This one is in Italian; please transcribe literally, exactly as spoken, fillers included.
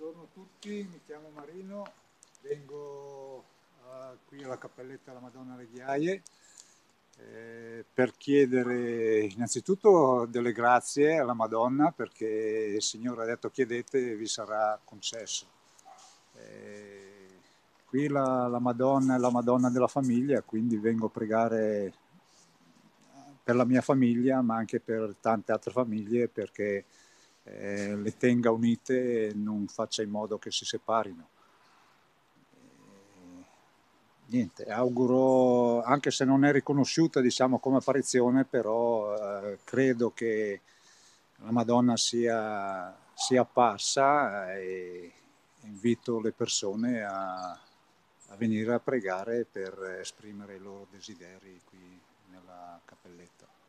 Buongiorno a tutti, mi chiamo Marino, vengo eh, qui alla Cappelletta della Madonna alle Ghiaie eh, per chiedere innanzitutto delle grazie alla Madonna perché il Signore ha detto chiedete e vi sarà concesso. Eh, qui la, la Madonna è la Madonna della famiglia, quindi vengo a pregare per la mia famiglia ma anche per tante altre famiglie perché eh, le tenga unite e non faccia in modo che si separino. E, niente, auguro, anche se non è riconosciuta diciamo come apparizione, però eh, credo che la Madonna sia, sia apparsa e invito le persone a, a venire a pregare per esprimere i loro desideri qui nella cappelletta.